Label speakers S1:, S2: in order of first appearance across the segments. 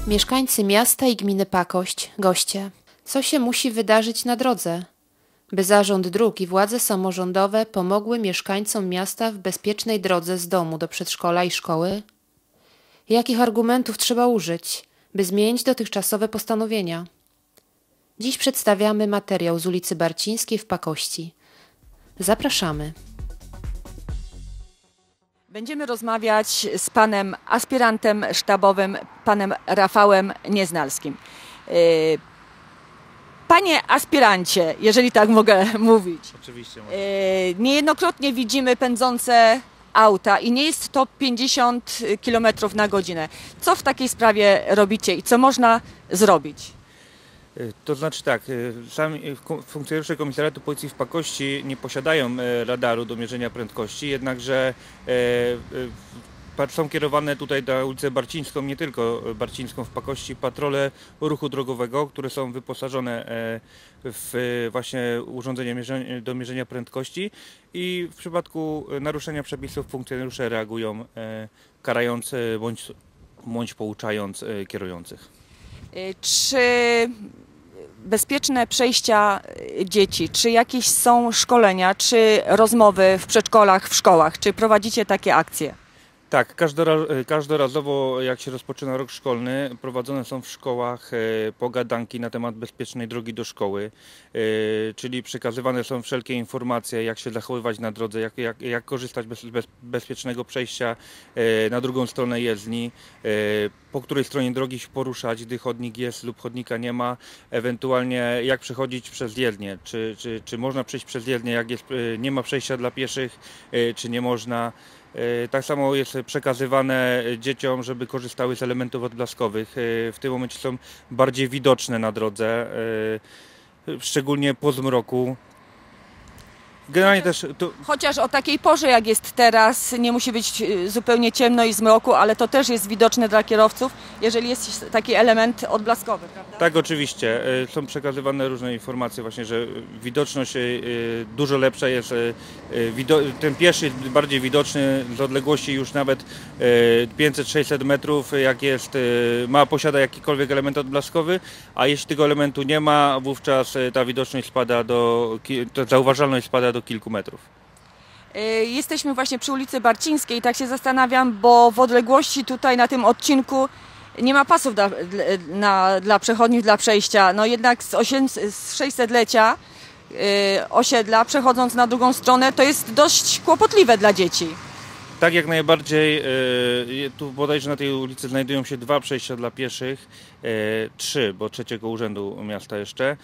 S1: Mieszkańcy miasta i gminy Pakość, goście. Co się musi wydarzyć na drodze, by Zarząd Dróg i władze samorządowe pomogły mieszkańcom miasta w bezpiecznej drodze z domu do przedszkola i szkoły? Jakich argumentów trzeba użyć, by zmienić dotychczasowe postanowienia? Dziś przedstawiamy materiał z ulicy Barcińskiej w Pakości. Zapraszamy.
S2: Będziemy rozmawiać z panem aspirantem sztabowym, panem Rafałem Nieznalskim. Panie aspirancie, jeżeli tak mogę mówić,
S3: oczywiście
S2: niejednokrotnie widzimy pędzące auta i nie jest to 50 km na godzinę. Co w takiej sprawie robicie i co można zrobić?
S3: To znaczy tak, sami funkcjonariusze Komisariatu Policji w Pakości nie posiadają radaru do mierzenia prędkości, jednakże są kierowane tutaj na ulicę Barcińską, nie tylko Barcińską w Pakości, patrole ruchu drogowego, które są wyposażone w właśnie urządzenie do mierzenia prędkości i w przypadku naruszenia przepisów funkcjonariusze reagują, karając bądź pouczając kierujących.
S2: Czy bezpieczne przejścia dzieci, czy jakieś są szkolenia, czy rozmowy w przedszkolach, w szkołach, czy prowadzicie takie akcje?
S3: Tak, każdorazowo jak się rozpoczyna rok szkolny, prowadzone są w szkołach pogadanki na temat bezpiecznej drogi do szkoły, czyli przekazywane są wszelkie informacje, jak się zachowywać na drodze, jak korzystać z bezpiecznego przejścia na drugą stronę jezdni, po której stronie drogi się poruszać, gdy chodnik jest lub chodnika nie ma, ewentualnie jak przechodzić przez jezdnię, czy można przejść przez jezdnię, jak nie ma przejścia dla pieszych, czy nie można. Tak samo jest przekazywane dzieciom, żeby korzystały z elementów odblaskowych. W tym momencie są bardziej widoczne na drodze, szczególnie po zmroku. Generalnie
S2: Chociaż o takiej porze jak jest teraz, nie musi być zupełnie ciemno i zmroku, ale to też jest widoczne dla kierowców, jeżeli jest taki element odblaskowy, prawda?
S3: Tak, oczywiście. Są przekazywane różne informacje właśnie, że widoczność dużo lepsza jest, ten pieszy jest bardziej widoczny z odległości już nawet 500-600 metrów, jak posiada jakikolwiek element odblaskowy, a jeśli tego elementu nie ma, wówczas ta widoczność spada zauważalność spada do kilku metrów.
S2: Jesteśmy właśnie przy ulicy Barcińskiej i tak się zastanawiam, bo w odległości tutaj na tym odcinku nie ma pasów dla przechodniów, dla przejścia. No jednak z 600-lecia osiedla, przechodząc na drugą stronę, to jest dość kłopotliwe dla dzieci.
S3: Tak, jak najbardziej. Tu bodajże na tej ulicy znajdują się 2 przejścia dla pieszych, 3, bo trzeciego urzędu miasta jeszcze.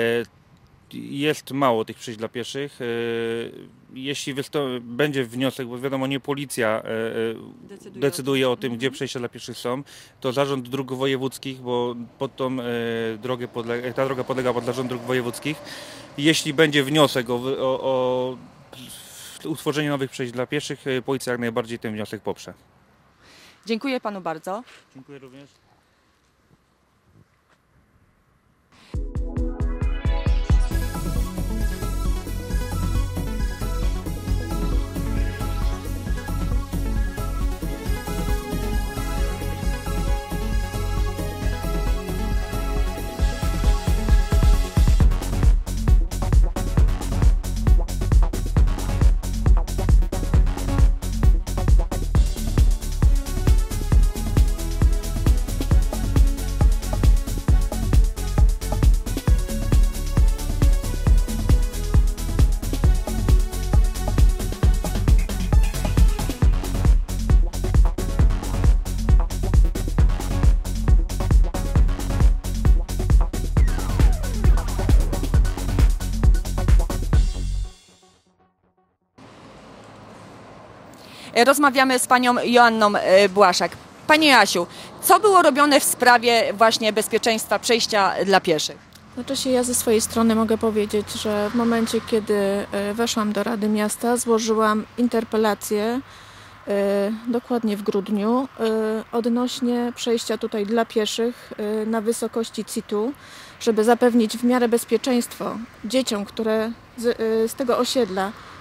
S3: Jest mało tych przejść dla pieszych. Jeśli będzie wniosek, bo wiadomo, nie policja decyduje o tym, gdzie przejścia dla pieszych są, to Zarząd Dróg Wojewódzkich, bo pod tą drogę ta droga podlega pod Zarząd Dróg Wojewódzkich. Jeśli będzie wniosek o utworzenie nowych przejść dla pieszych, policja jak najbardziej ten wniosek poprze.
S2: Dziękuję panu bardzo.
S3: Dziękuję również.
S2: Rozmawiamy z panią Joanną Błaszak. Pani Jasiu, co było robione w sprawie właśnie bezpieczeństwa przejścia dla pieszych?
S4: Znaczy ja ze swojej strony mogę powiedzieć, że w momencie, kiedy weszłam do Rady Miasta, złożyłam interpelację dokładnie w grudniu odnośnie przejścia tutaj dla pieszych na wysokości CIT-u, żeby zapewnić w miarę bezpieczeństwo dzieciom, które z tego osiedla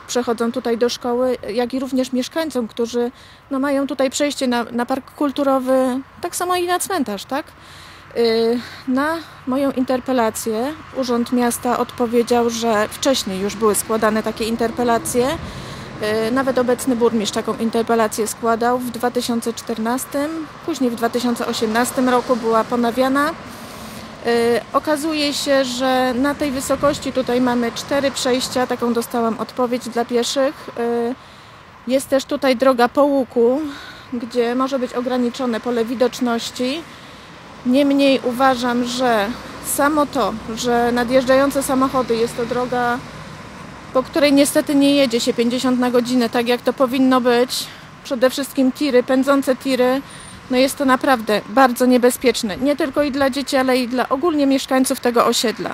S4: przechodzą tutaj do szkoły, jak i również mieszkańcom, którzy no, mają tutaj przejście na park kulturowy, tak samo i na cmentarz, tak? Na moją interpelację Urząd Miasta odpowiedział, że wcześniej już były składane takie interpelacje. Nawet obecny burmistrz taką interpelację składał w 2014, później w 2018 roku była ponawiana. Okazuje się, że na tej wysokości tutaj mamy 4 przejścia, taką dostałam odpowiedź dla pieszych. Jest też tutaj droga po łuku, gdzie może być ograniczone pole widoczności. Niemniej uważam, że samo to, że nadjeżdżające samochody, jest to droga, po której niestety nie jedzie się 50 na godzinę, tak jak to powinno być. Przede wszystkim tiry, pędzące tiry, no jest to naprawdę bardzo niebezpieczne. Nie tylko i dla dzieci, ale i dla ogólnie mieszkańców tego osiedla.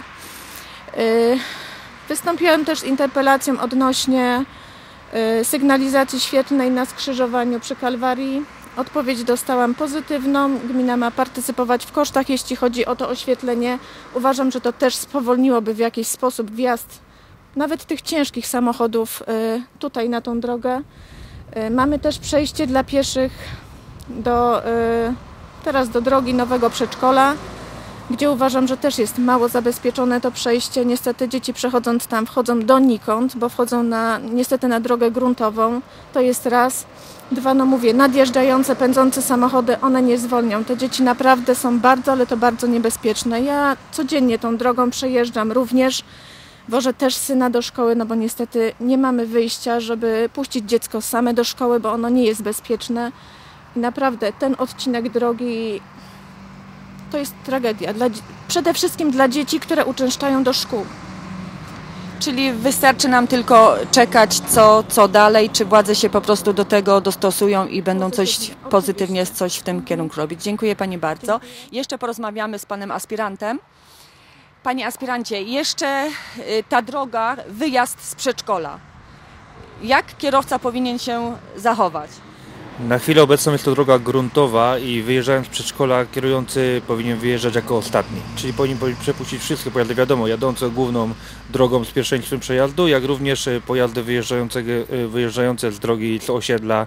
S4: Wystąpiłam też z interpelacją odnośnie sygnalizacji świetlnej na skrzyżowaniu przy Kalwarii. Odpowiedź dostałam pozytywną. Gmina ma partycypować w kosztach, jeśli chodzi o to oświetlenie. Uważam, że to też spowolniłoby w jakiś sposób wjazd nawet tych ciężkich samochodów tutaj na tą drogę. Mamy też przejście dla pieszych teraz do drogi nowego przedszkola, gdzie uważam, że też jest mało zabezpieczone to przejście. Niestety dzieci przechodząc tam wchodzą donikąd, bo wchodzą niestety na drogę gruntową. To jest raz. 2, no mówię, nadjeżdżające, pędzące samochody, one nie zwolnią. Te dzieci naprawdę są bardzo, ale to bardzo niebezpieczne. Ja codziennie tą drogą przejeżdżam również. Wożę też syna do szkoły, no bo niestety nie mamy wyjścia, żeby puścić dziecko same do szkoły, bo ono nie jest bezpieczne. I naprawdę ten odcinek drogi to jest tragedia. Przede wszystkim dla dzieci, które uczęszczają do szkół.
S2: Czyli wystarczy nam tylko czekać, co dalej, czy władze się po prostu do tego dostosują i będą pozytywnie coś w tym kierunku robić. Dziękuję Pani bardzo. Jeszcze porozmawiamy z Panem aspirantem. Panie aspirancie, jeszcze ta droga, wyjazd z przedszkola. Jak kierowca powinien się zachować?
S3: Na chwilę obecną jest to droga gruntowa i wyjeżdżając z przedszkola kierujący powinien wyjeżdżać jako ostatni. Czyli powinien przepuścić wszystkie pojazdy, wiadomo, jadące główną drogą z pierwszeństwem przejazdu, jak również pojazdy wyjeżdżające z drogi, z osiedla,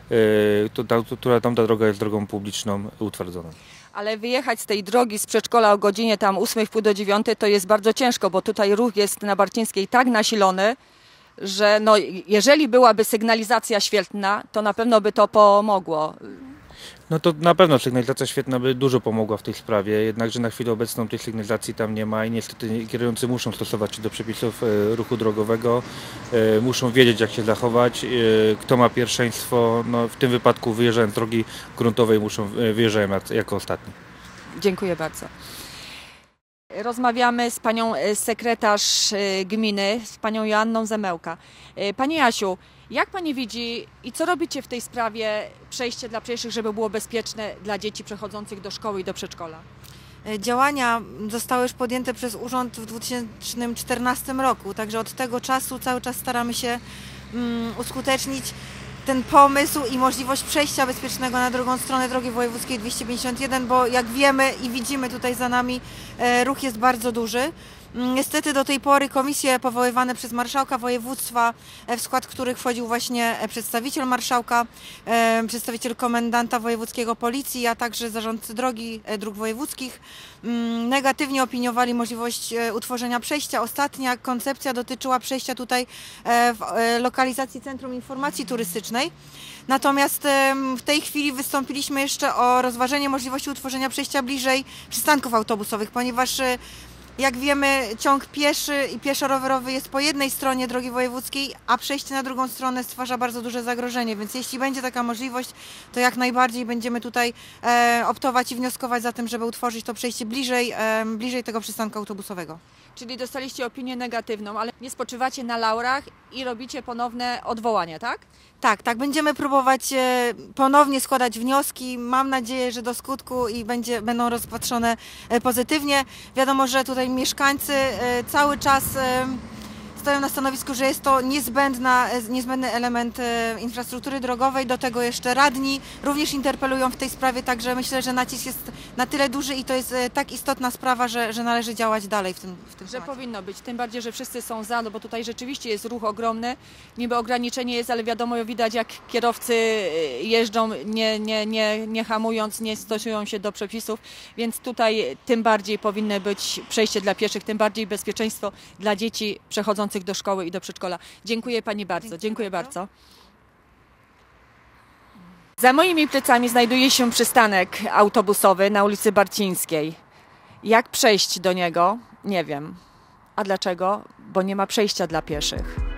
S3: która tamta droga jest drogą publiczną utwardzoną.
S2: Ale wyjechać z tej drogi z przedszkola o godzinie tam 8, wpół do 9 to jest bardzo ciężko, bo tutaj ruch jest na Barcińskiej tak nasilony, że no, jeżeli byłaby sygnalizacja świetlna, to na pewno by to pomogło.
S3: No to na pewno sygnalizacja świetna by dużo pomogła w tej sprawie, jednakże na chwilę obecną tej sygnalizacji tam nie ma i niestety kierujący muszą stosować się do przepisów ruchu drogowego, muszą wiedzieć jak się zachować, kto ma pierwszeństwo, no w tym wypadku wyjeżdżając z drogi gruntowej wyjeżdżają jako ostatni.
S2: Dziękuję bardzo. Rozmawiamy z panią sekretarz gminy, z panią Joanną Zemełka. Pani Jasiu, jak pani widzi i co robicie w tej sprawie przejście dla pieszych, żeby było bezpieczne dla dzieci przechodzących do szkoły i do przedszkola?
S5: Działania zostały już podjęte przez urząd w 2014 roku, także od tego czasu cały czas staramy się uskutecznić ten pomysł i możliwość przejścia bezpiecznego na drugą stronę drogi wojewódzkiej 251, bo jak wiemy i widzimy tutaj za nami, ruch jest bardzo duży. Niestety do tej pory komisje powoływane przez marszałka województwa, w skład których wchodził właśnie przedstawiciel marszałka, przedstawiciel komendanta wojewódzkiego policji, a także zarządcy dróg wojewódzkich, negatywnie opiniowali możliwość utworzenia przejścia. Ostatnia koncepcja dotyczyła przejścia tutaj w lokalizacji Centrum Informacji Turystycznej. Natomiast w tej chwili wystąpiliśmy jeszcze o rozważenie możliwości utworzenia przejścia bliżej przystanków autobusowych, ponieważ jak wiemy, ciąg pieszy i pieszo-rowerowy jest po jednej stronie drogi wojewódzkiej, a przejście na drugą stronę stwarza bardzo duże zagrożenie, więc jeśli będzie taka możliwość, to jak najbardziej będziemy tutaj optować i wnioskować za tym, żeby utworzyć to przejście bliżej tego przystanku autobusowego.
S2: Czyli dostaliście opinię negatywną, ale nie spoczywacie na laurach i robicie ponowne odwołania, tak?
S5: Tak, będziemy próbować ponownie składać wnioski. Mam nadzieję, że do skutku i będą rozpatrzone pozytywnie. Wiadomo, że tutaj mieszkańcy cały czas stoją na stanowisku, że jest to niezbędny element infrastruktury drogowej, do tego jeszcze radni również interpelują w tej sprawie, także myślę, że nacisk jest na tyle duży i to jest tak istotna sprawa, że należy działać dalej w tym
S2: Że
S5: temacie.
S2: powinno być, tym bardziej, że wszyscy są za, no bo tutaj rzeczywiście jest ruch ogromny, niby ograniczenie jest, ale wiadomo, widać jak kierowcy jeżdżą nie hamując, nie stosują się do przepisów, więc tutaj tym bardziej powinno być przejście dla pieszych, tym bardziej bezpieczeństwo dla dzieci przechodzących do szkoły i do przedszkola. Dziękuję Pani bardzo, dziękuję bardzo. Za moimi plecami znajduje się przystanek autobusowy na ulicy Barcińskiej. Jak przejść do niego? Nie wiem. A dlaczego? Bo nie ma przejścia dla pieszych.